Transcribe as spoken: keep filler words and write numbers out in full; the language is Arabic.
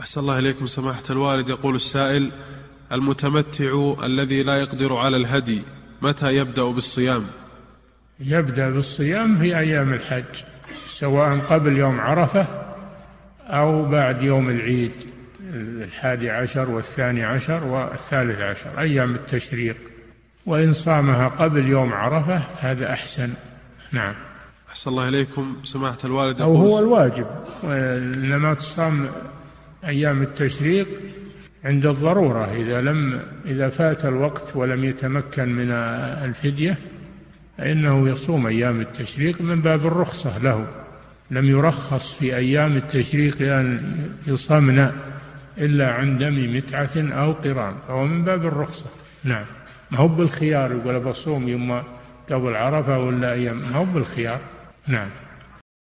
أحسن الله إليكم سماحة الوالد. يقول السائل: المتمتع الذي لا يقدر على الهدي متى يبدأ بالصيام؟ يبدأ بالصيام في أيام الحج، سواء قبل يوم عرفة أو بعد يوم العيد الحادي عشر والثاني عشر والثالث عشر، أيام التشريق. وإن صامها قبل يوم عرفة هذا أحسن. نعم. أحسن الله إليكم سماحة الوالد. أو هو الواجب، إنما تصام أيام التشريق عند الضرورة، إذا لم إذا فات الوقت ولم يتمكن من الفدية فإنه يصوم أيام التشريق من باب الرخصة له. لم يرخص في أيام التشريق أن يصامن إلا عن دم متعة أو قران، فهو من باب الرخصة. نعم. ما هو بالخيار يقول بصوم يوم قبل عرفة ولا أيام، ما هو بالخيار. نعم.